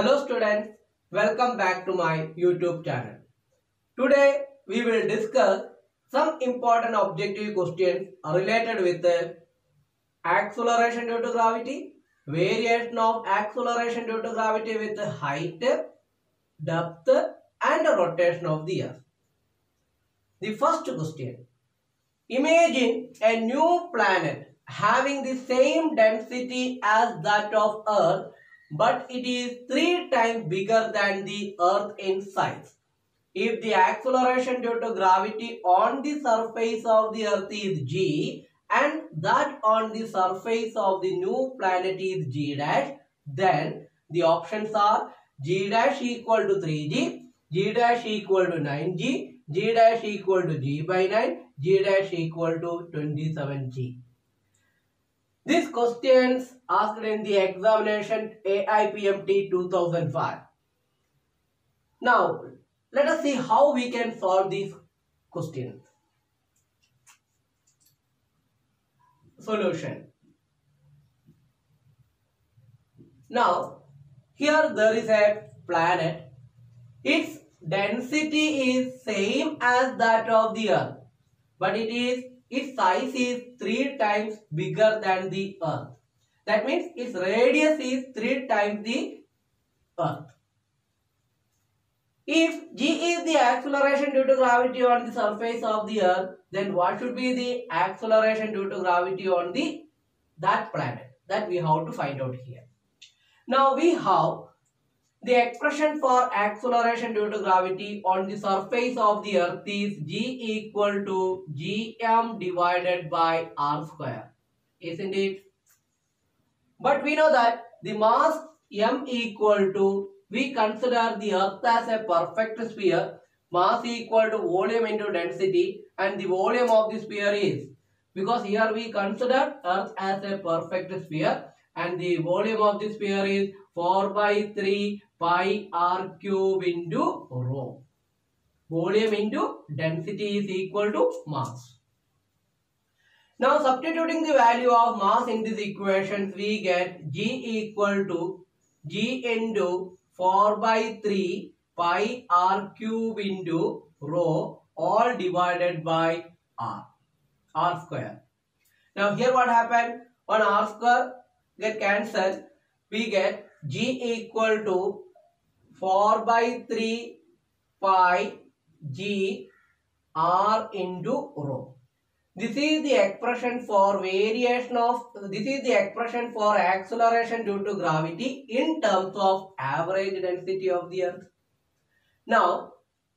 Hello students, welcome back to my YouTube channel. Today we will discuss some important objective questions related with acceleration due to gravity, variation of acceleration due to gravity with height, depth and rotation of the earth. The first question. Imagine a new planet having the same density as that of Earth, but it is 3 times bigger than the Earth in size. If the acceleration due to gravity on the surface of the Earth is g and that on the surface of the new planet is g dash, then the options are g dash equal to 3g, g dash equal to 9g, g dash equal to g by 9, g dash equal to 27g. These questions asked in the examination AIPMT 2005. Now, let us see how we can solve these questions. Solution. Now, here there is a planet. Its density is same as that of the Earth, but its size is 3 times bigger than the Earth. That means its radius is 3 times the Earth. If g is the acceleration due to gravity on the surface of the Earth, then what should be the acceleration due to gravity on that planet? That we have to find out here. Now we have the expression for acceleration due to gravity on the surface of the Earth is g equal to gm divided by r square, isn't it? But we know that the mass m equal to, we consider the Earth as a perfect sphere, mass equal to volume into density, and the volume of the sphere is, because here we consider Earth as a perfect sphere and the volume of the sphere is 4 by 3 pi r cube into rho. Volume into density is equal to mass. Now substituting the value of mass in this equation, we get g equal to g into 4 by 3 pi r cube into rho all divided by r square. Now here what happened? On r square get cancelled, we get g equal to 4 by 3 pi g r into rho. This is the expression for acceleration due to gravity in terms of average density of the Earth. Now,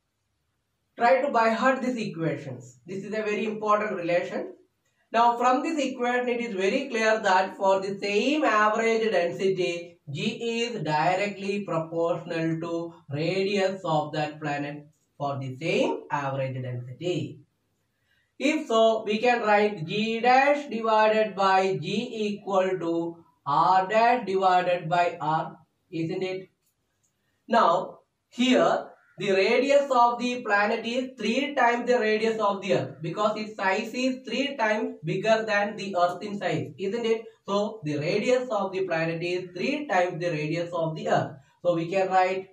try to by heart these equations. This is a very important relation. Now, from this equation, it is very clear that for the same average density, g is directly proportional to radius of that planet for the same average density. If so, we can write g dash divided by g equal to r dash divided by r, isn't it? Now, here the radius of the planet is 3 times the radius of the Earth because its size is 3 times bigger than the Earth in size, isn't it? So, the radius of the planet is 3 times the radius of the Earth. So, we can write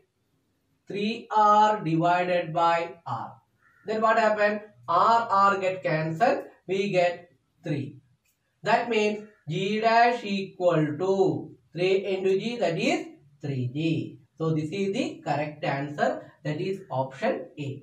3r divided by r. Then what happened? R get cancelled, we get 3. That means g dash equal to 3 into g, that is 3g. So this is the correct answer, that is option A.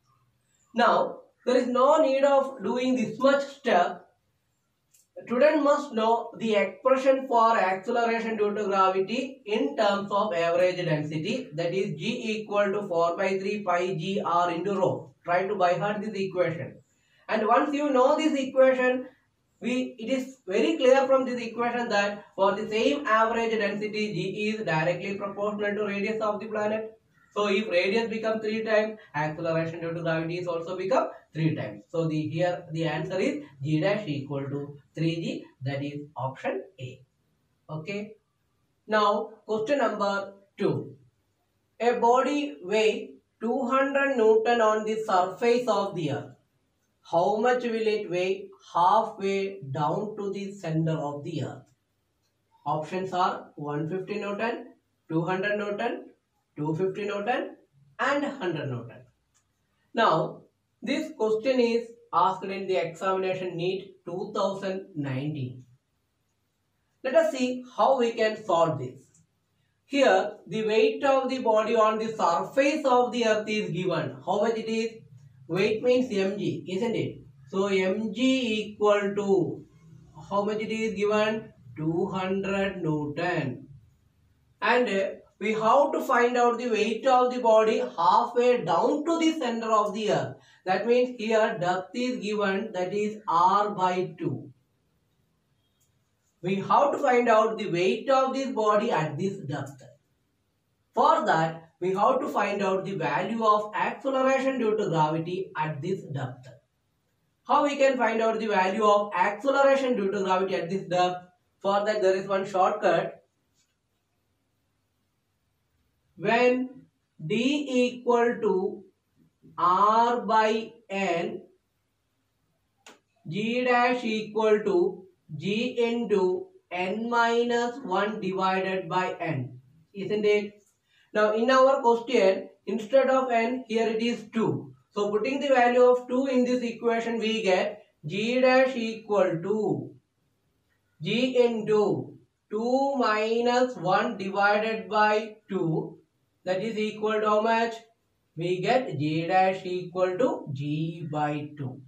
Now there is no need of doing this much step. Student must know the expression for acceleration due to gravity in terms of average density, that is g equal to 4 by 3 pi g r into rho. Try to by heart this equation. And once you know this equation, it is very clear from this equation that for the same average density, g is directly proportional to radius of the planet. So if radius becomes 3 times, acceleration due to gravity is also become 3 times. So here the answer is g dash equal to 3g, that is option A. Okay. Now question number 2. A body weighs 200 Newton on the surface of the Earth. How much will it weigh halfway down to the center of the Earth? Options are 150 Newton, 200 Newton, 250 Newton and 100 Newton. Now, this question is asked in the examination NEET 2019. Let us see how we can solve this. Here, the weight of the body on the surface of the earth is given. How much it is? Weight means mg, isn't it? So, mg equal to, how much it is given? 200 Newton. And we have to find out the weight of the body halfway down to the center of the earth. That means here depth is given, that is r by 2. We have to find out the weight of this body at this depth. For that, we have to find out the value of acceleration due to gravity at this depth. How we can find out the value of acceleration due to gravity at this depth? For that, there is one shortcut. When d equal to r by n, g dash equal to g into n minus 1 divided by n, isn't it? Now in our question, instead of n, here it is 2. So putting the value of 2 in this equation, we get g dash equal to g into 2 minus 1 divided by 2. That is equal to how much? We get g dash equal to g by 2.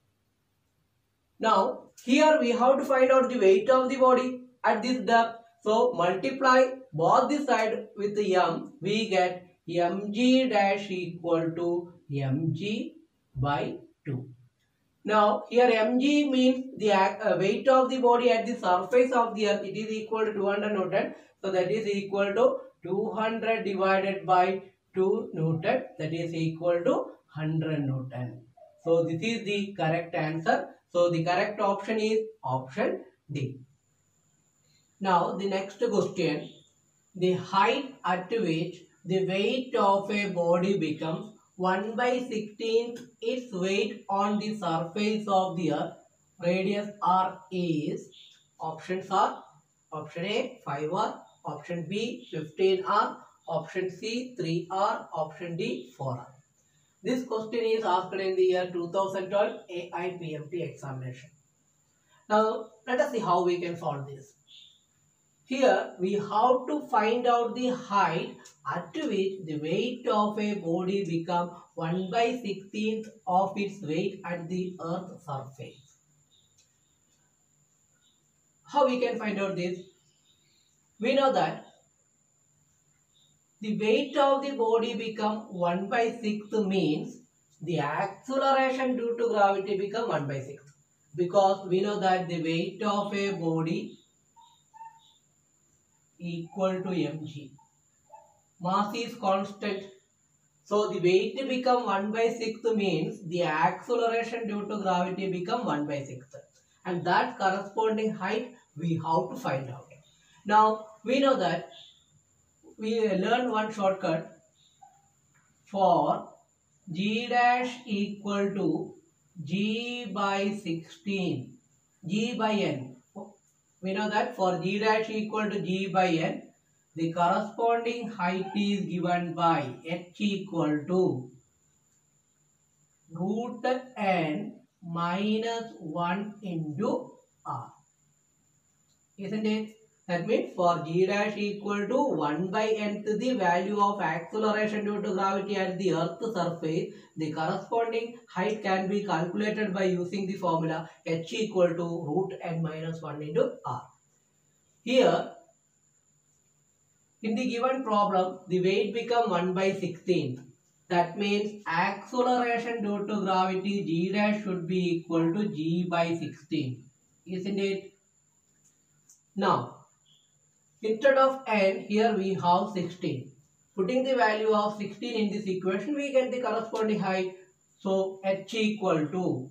Now, here we have to find out the weight of the body at this depth. So, multiply both the side with the m. We get mg dash equal to mg by 2. Now, here mg means the weight of the body at the surface of the earth. It is equal to 200 Newton. So, that is equal to 200 divided by 2 Newton. That is equal to 100 Newton. So, this is the correct answer. So, the correct option is option D. Now, the next question. The height at which the weight of a body becomes 1 by 16th its weight on the surface of the earth, radius r is, options are option A 5r, option B 15r, option C 3r, option D 4r. This question is asked in the year 2012 AIPMT examination. Now let us see how we can solve this. Here we have to find out the height at which the weight of a body becomes 1 by 16th of its weight at the earth's surface. How we can find out this? We know that the weight of the body becomes 1 by 6th means the acceleration due to gravity becomes 1 by 6th. Because we know that the weight of a body equal to mg. Mass is constant. So the weight become 1 by 6th means the acceleration due to gravity become 1 by 6th. And that corresponding height we have to find out. Now we know that we learned one shortcut for g dash equal to g by 16, g by n. We know that for g dash equal to g by n, the corresponding height is given by h equal to root n minus 1 into r. Isn't it? That means for g dash equal to 1 by nth the value of acceleration due to gravity at the earth's surface, the corresponding height can be calculated by using the formula h equal to root n minus 1 into r. Here, in the given problem, the weight become 1 by 16. That means acceleration due to gravity g dash should be equal to g by 16. Isn't it? Now, instead of n, here we have 16. Putting the value of 16 in this equation, we get the corresponding height. So, h equal to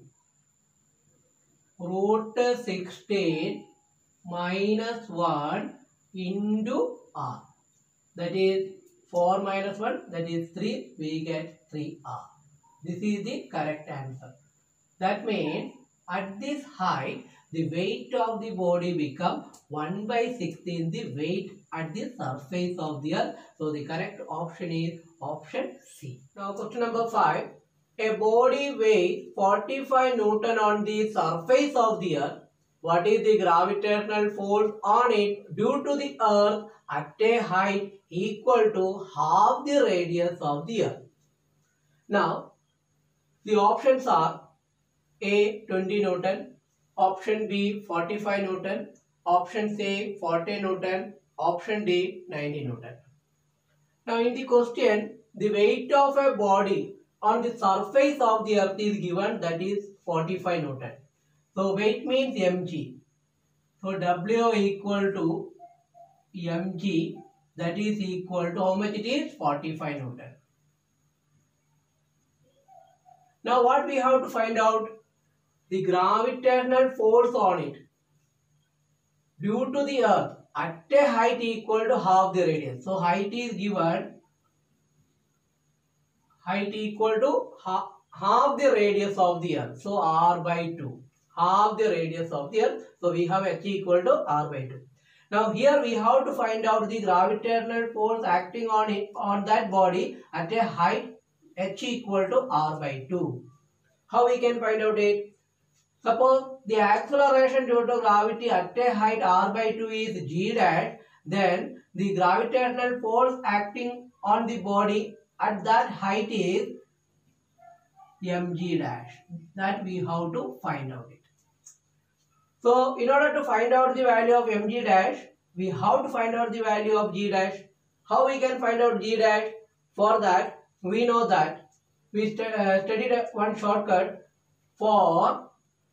root 16 minus 1 into r. That is 4 minus 1, that is 3. We get 3r. This is the correct answer. That means at this height, the weight of the body become 1/16 the weight at the surface of the earth. So the correct option is option C. Now question number 5. A body weighs 45 Newton on the surface of the earth. What is the gravitational force on it due to the earth at a height equal to half the radius of the earth? Now, the options are A 20 Newton, option B 45 Newton, option C 40 Newton, option D 90 Newton. Now, in the question, the weight of a body on the surface of the earth is given, that is 45 Newton. So weight means mg. So W equal to mg, that is equal to how much it is? 45 Newton. Now what we have to find out? The gravitational force on it due to the earth at a height equal to half the radius. So height is given, height equal to half the radius of the earth. So r by 2. Half the radius of the earth. So we have h equal to r by 2. Now here we have to find out the gravitational force acting on it, on that body at a height h equal to r by 2. How we can find out it? Suppose the acceleration due to gravity at a height r by 2 is g dash, then the gravitational force acting on the body at that height is mg dash. That we have to find out it. So, in order to find out the value of mg dash, we have to find out the value of g dash. How we can find out g dash? For that, we know that we studied one shortcut. For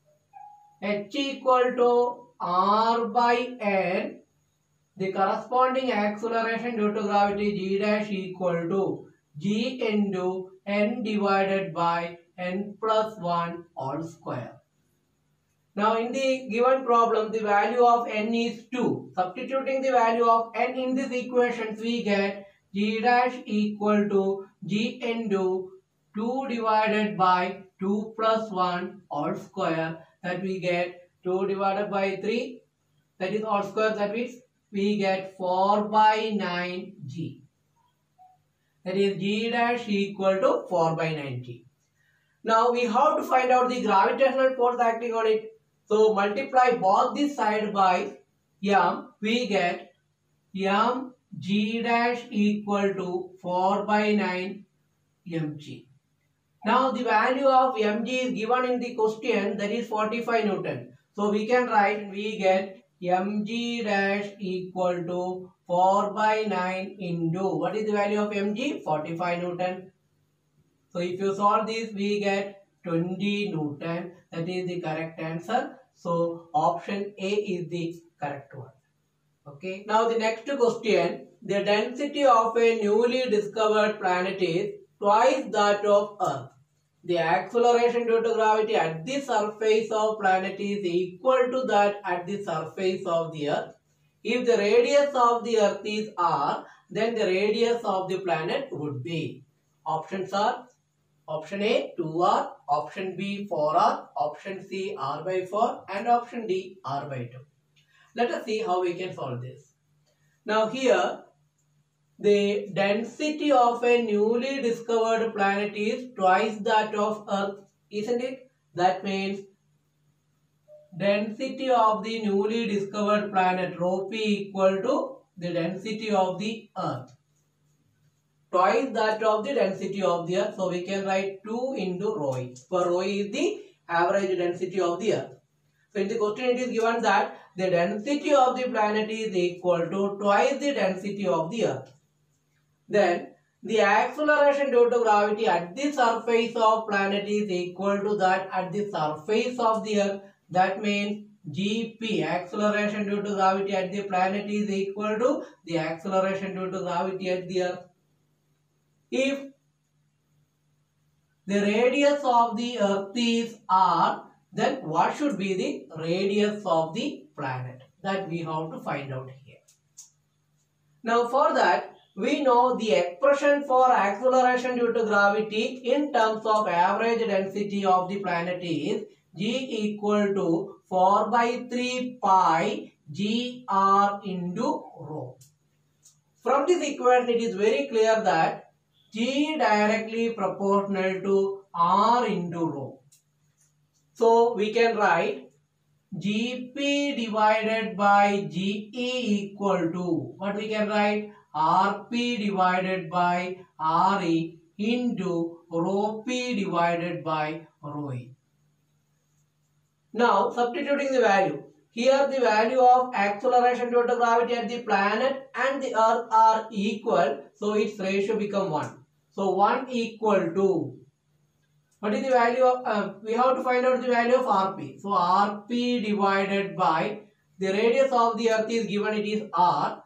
h equal to r by n, the corresponding acceleration due to gravity g dash equal to g into n divided by n plus 1 all square. Now in the given problem, the value of n is 2. Substituting the value of n in this equation, we get g dash equal to g into 2 divided by 2 plus 1 all square. That we get 2 divided by 3. That is all square. That means we get 4 by 9 g. That is g dash equal to 4 by 9 g. Now we have to find out the gravitational force acting on it. So multiply both this side by m, we get m g dash equal to 4 by 9 mg. Now the value of mg is given in the question, that is 45 Newton. So we can write, we get mg dash equal to 4 by 9 into, what is the value of mg? 45 Newton. So if you solve this, we get 20 Newton. That is the correct answer. So option A is the correct one. Okay. Now the next question. The density of a newly discovered planet is twice that of Earth. The acceleration due to gravity at the surface of planet is equal to that at the surface of the Earth. If the radius of the Earth is r, then the radius of the planet would be. Options are option A 2r, option B 4r, option C r by 4 and option D r by 2. Let us see how we can solve this. Now here the density of a newly discovered planet is twice that of Earth, isn't it? That means density of the newly discovered planet rho p equal to the density of the Earth. Twice that of the density of the Earth. So we can write 2 into rho e. For rho e is the average density of the Earth. So in the question it is given that the density of the planet is equal to twice the density of the Earth. Then the acceleration due to gravity at the surface of planet is equal to that at the surface of the Earth. That means Gp, acceleration due to gravity at the planet, is equal to the acceleration due to gravity at the Earth. If the radius of the Earth is r, then what should be the radius of the planet? That we have to find out here. Now for that, we know the expression for acceleration due to gravity in terms of average density of the planet is G equal to 4 by 3 pi GR into rho. From this equation, it is very clear that G directly proportional to R into rho. So we can write Gp divided by Ge equal to, what we can write? Rp divided by Re into rho p divided by rho e. Now substituting the value. Here the value of acceleration due to gravity at the planet and the earth are equal. So its ratio become 1. So 1 equal to, what is the value of, we have to find out the value of Rp. So Rp divided by, the radius of the earth is given, it is R,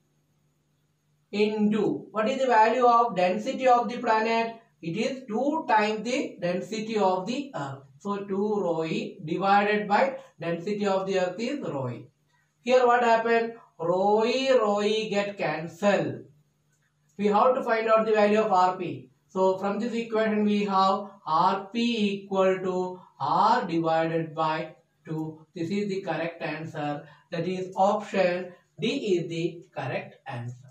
into, what is the value of density of the planet? It is 2 times the density of the earth. So 2 rho e divided by density of the earth is rho e. Here what happened? Rho e get cancelled. We have to find out the value of Rp. So from this equation we have Rp equal to R divided by 2. This is the correct answer. That is option D is the correct answer.